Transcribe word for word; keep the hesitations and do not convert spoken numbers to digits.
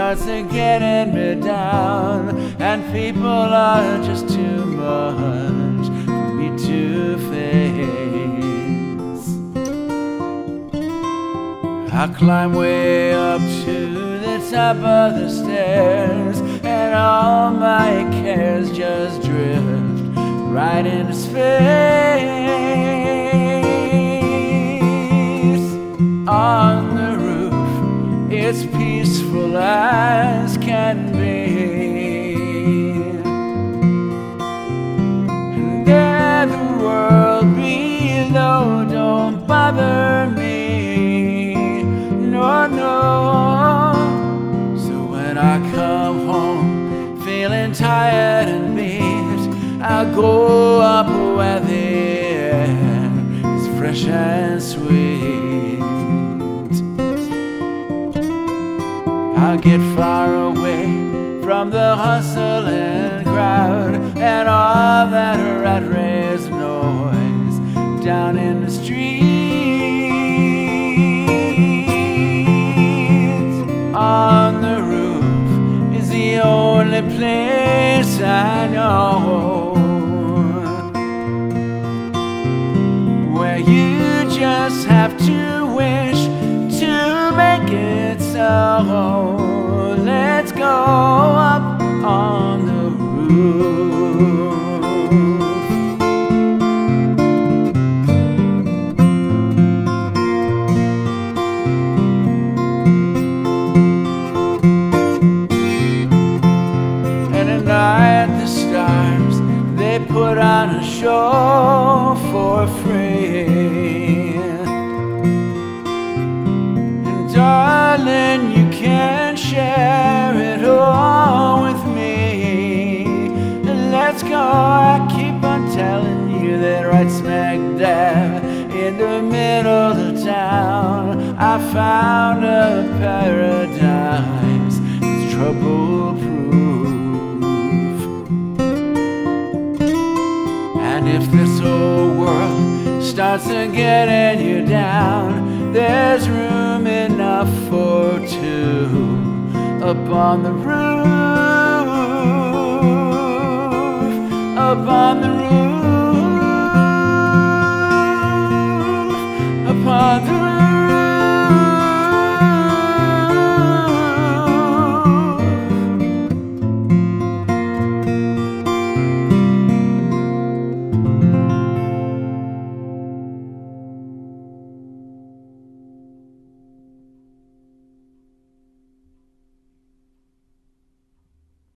starts getting me down, and people are just too much for me to face. I climb way up to the top of the stairs, and all my cares just drift right into space. On the roof, it's peaceful as can be, and there the world below don't bother me, no, no. So when I come home feeling tired and beat, I'll go up where the air is fresh and sweet. I'll get far away from the hustle and crowd and all that rat race noise down in the streets. On the roof is the only place I know where you just have to wish to make it so. Let's go up on the roof. And at night the stars, they put on a show for free. And darling, you can share it all with me. Let's go, I keep on telling you that right smack dab in the middle of town I found a paradise that's trouble-proof. And if this whole world starts to getting you down, there's room enough for two up on the roof, up on the roof.